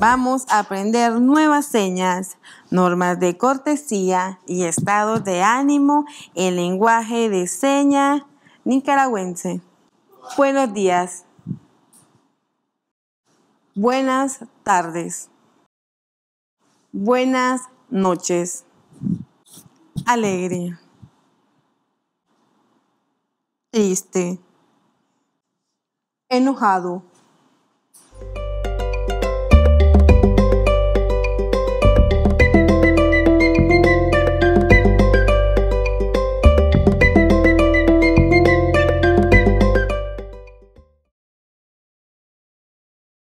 Vamos a aprender nuevas señas, normas de cortesía y estados de ánimo en lenguaje de señas nicaragüense. Buenos días. Buenas tardes. Buenas noches. Alegre. Triste. Enojado.